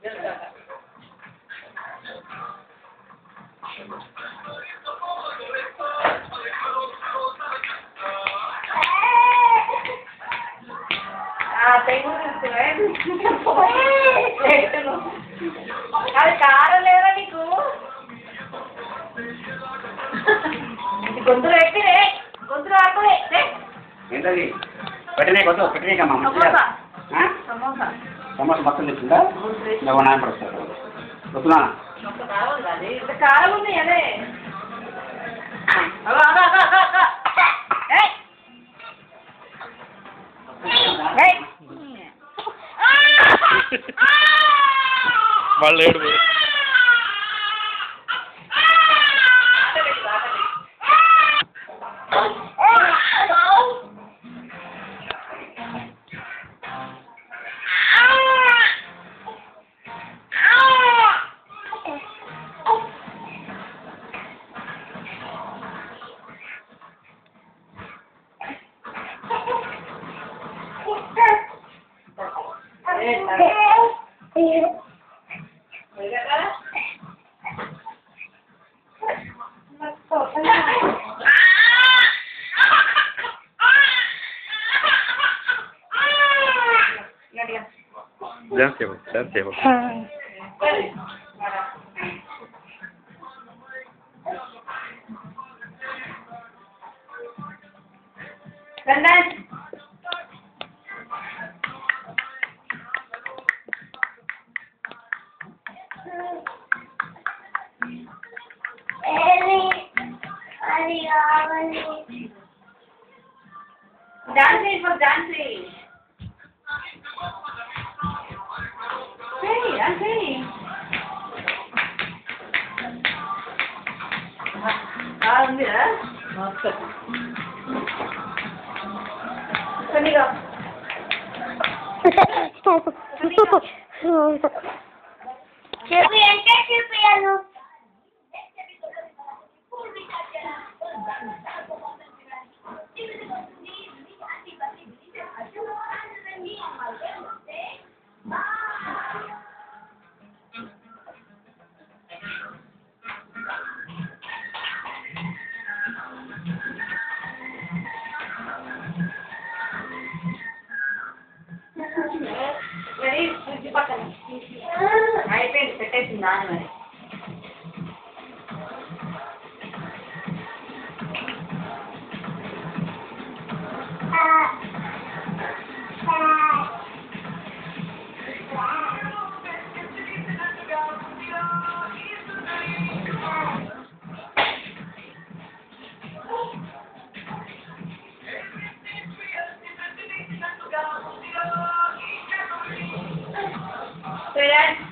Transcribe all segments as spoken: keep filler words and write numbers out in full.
అది కారం లేదా నీకు గొంతులు పెట్టినే గొంతులు ఆడుకోలే ఏంటది పెట్టినే కొత్త పెట్టినేకమ్మా సమోసా సమోసా మొత్తం తెచ్చిందా నువ్వు నాన్న కూడా వస్తారు వస్తున్నా కారం ఉంది అదే వాళ్ళు ఏడు Dance table, dance table. Dance. Dancing for dancing. Hey, I'm saying. Ah, ఉంది రా. మస్తు. కనిగా. చూపి అంటే చూపియాను. Ready? Puji pakai. Ayat పెట్టేసి నాన్న మరి. Ready?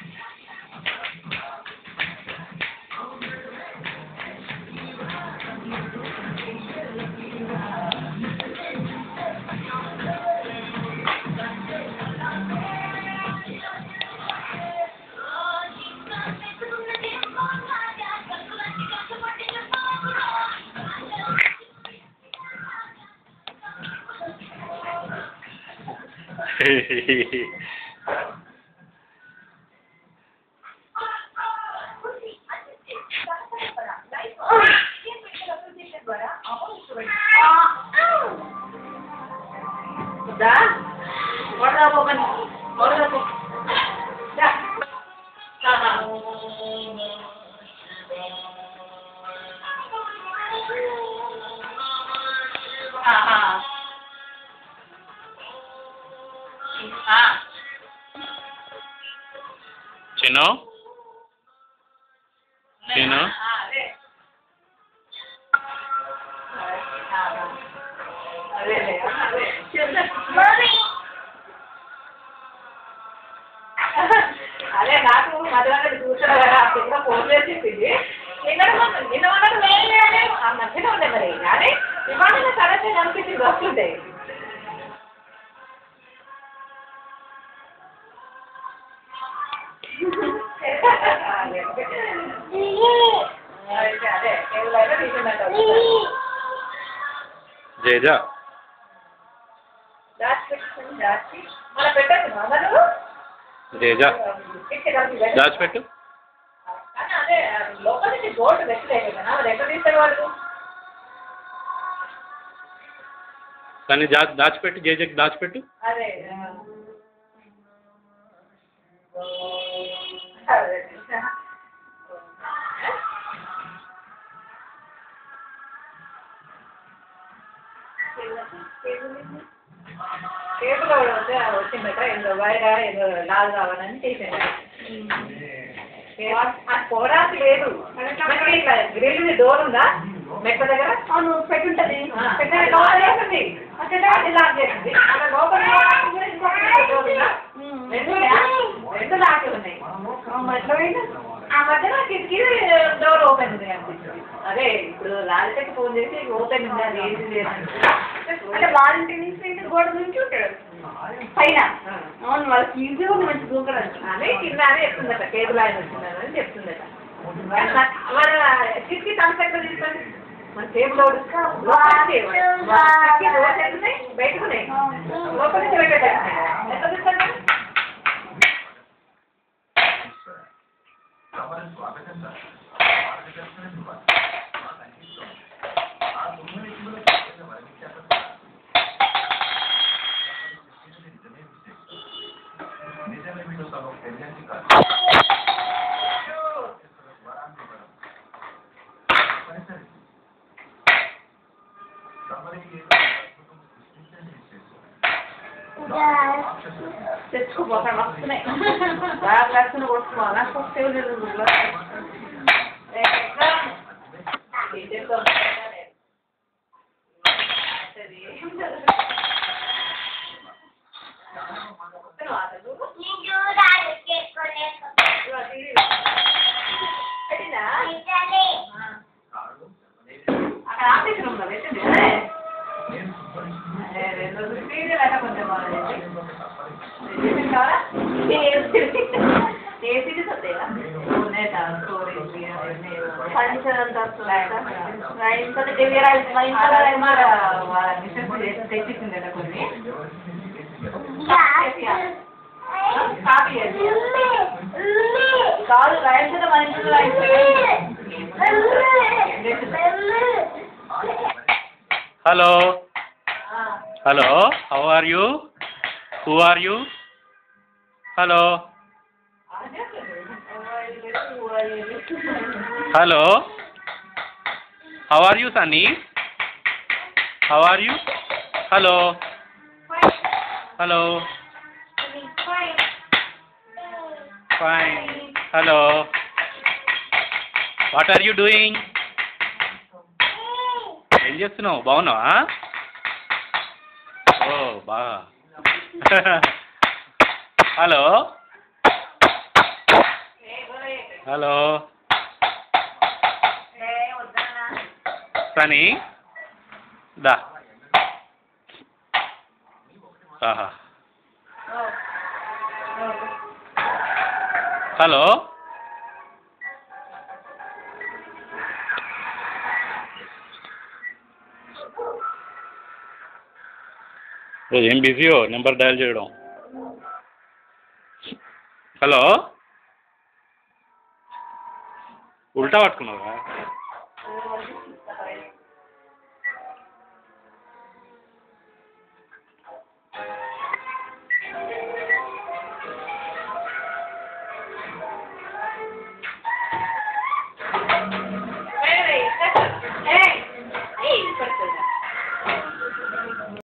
Dah? Order apa kan? Order apa? Dah. Sama. Aha. Ah. Chino? Chino? అదే నాకు మధ్యలో చూసాడు కదా అప్పుడు ఫోన్ చేసి చెప్పింది నిన్న నిన్న వాళ్ళకి వేయాలి ఆ మధ్యలో ఉండే మరి అదే ఇవాళ సడన్గా కనిపించింది వస్తుంటే అదే ఎవరైనా తీసుకున్నట్టు జేజా దాచి పెట్టుకుని దాచి మన పెట్టచ్చు అమ్మలు తేజ దాచిపెట్టు. కానీ అదే లోపల నుంచి గోల్డ్ పెట్టలేదు కదా, వాళ్ళు ఎక్కడ తీస్తారు వాళ్ళు? కానీ దా దాచిపెట్టు జేజకి దాచిపెట్టు. అదే అదే టేబుల్ వచ్చిందట, ఏదో వైరా ఏదో లాల్ కావాలని చేసాను. అది పోవడానికి లేదు. ఇట్లా గ్రిల్ డోర్ ఉందా మెట్ల దగ్గర? అవును పెట్టుంటది. అది లాక్ చేసింది. అక్కడ లోపల డోర్ ఉందా? రెండు రెండు లాక్ ఉన్నాయి. ఆ మధ్యలో కిటికీ డోర్ ఓపెన్ ఉంది అనిపిస్తుంది. అదే ఇప్పుడు లాలిటకి ఫోన్ చేసి ఓపెన్ ఉంది, అది ఏది లేదని. అంటే వారంటీ నుంచి గోడ నుంచి ఉంటాడు పైన. అవును వాళ్ళకి ఈజీగా మంచి దూకడానికి అని కింద అని చెప్తుందట. కేబుల్ ఆయన వచ్చిందని చెప్తుందట. వాళ్ళ కిటికీ కన్సెక్ట్ తీసుకోండి. మన టేబుల్ బయటకున్నాయి లోపల నుంచి పెట్టేట ఎంత తీసుకోండి. తెచ్చుకోపోతాను వస్తున్నాయి బాగా లక్షలు కొట్టుకోవాలి. నాకు వస్తే అక్కడ ఆఫీస్ రూమ్ లో పెట్టింది రెండు స్పీడ్ అట్లా కొంచెం కావాలా ఏసీ వస్తాయా ఫర్నిచర్ అంతా తెచ్చిచ్చింది కదా కొన్ని కాపీ కాదు రైల్స్ మన ఇంట్లో hello hello how are you who are you hello hello how are you Sunny how are you hello hello fine hello what are you doing ఏం చేస్తున్నావు బాగున్నావా ఓ బాగా హలో హలో సనీ దా ఆహా హలో ఏం బిజీయో నెంబర్ డయల్ చేయడం. హలో ఉల్టా పట్టుకున్నావా?